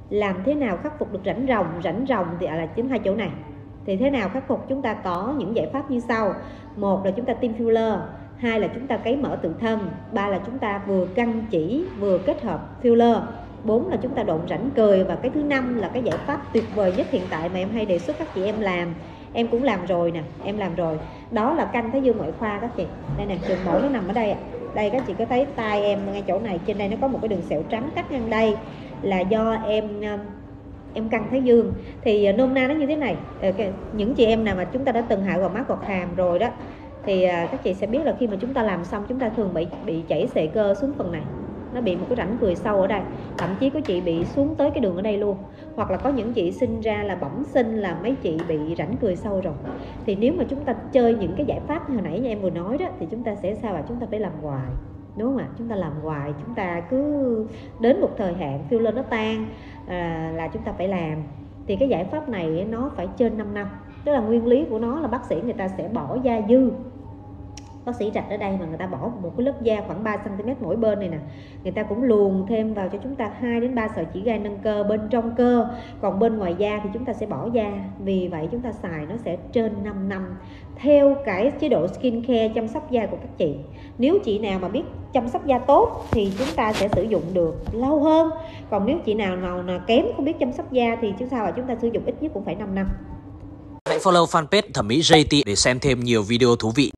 làm thế nào khắc phục được rãnh ròng thì là chính hai chỗ này. Thì thế nào khắc phục? Chúng ta có những giải pháp như sau. Một là chúng ta tiêm filler, hai là chúng ta cấy mỡ tự thân, ba là chúng ta vừa căng chỉ vừa kết hợp filler, bốn là chúng ta độn rãnh cười, và cái thứ năm là cái giải pháp tuyệt vời nhất hiện tại mà em hay đề xuất các chị em làm, em cũng làm rồi nè, em làm rồi, đó là canh thái dương ngoại khoa các chị. Đây nè, đường mổ nó nằm ở đây ạ. Đây các chị có thấy tay em ngay chỗ này, trên đây nó có một cái đường sẹo trắng cắt ngang đây, là do em căng thái dương. Thì nôm na nó như thế này, những chị em nào mà chúng ta đã từng hại gò má gọt hàm rồi đó thì các chị sẽ biết là khi mà chúng ta làm xong chúng ta thường bị chảy xệ cơ xuống phần này, nó bị một cái rãnh cười sâu ở đây, thậm chí có chị bị xuống tới cái đường ở đây luôn, hoặc là có những chị sinh ra là bẩm sinh là mấy chị bị rãnh cười sâu rồi. Thì nếu mà chúng ta chơi những cái giải pháp như hồi nãy như em vừa nói đó thì chúng ta sẽ sao, là chúng ta phải làm hoài, đúng không ạ? Chúng ta làm hoài, chúng ta cứ đến một thời hạn filler nó tan là chúng ta phải làm. Thì cái giải pháp này nó phải trên 5 năm. Tức là nguyên lý của nó là bác sĩ người ta sẽ bỏ da dư, bác sĩ rạch ở đây mà người ta bỏ một cái lớp da khoảng 3 cm mỗi bên này nè, người ta cũng luồn thêm vào cho chúng ta 2 đến 3 sợi chỉ gai nâng cơ bên trong cơ, còn bên ngoài da thì chúng ta sẽ bỏ da. Vì vậy chúng ta xài nó sẽ trên 5 năm theo cái chế độ skin care chăm sóc da của các chị. Nếu chị nào mà biết chăm sóc da tốt thì chúng ta sẽ sử dụng được lâu hơn, còn nếu chị nào kém không biết chăm sóc da thì chúng ta sử dụng ít nhất cũng phải 5 năm. Hãy follow fanpage Thẩm mỹ JT để xem thêm nhiều video thú vị.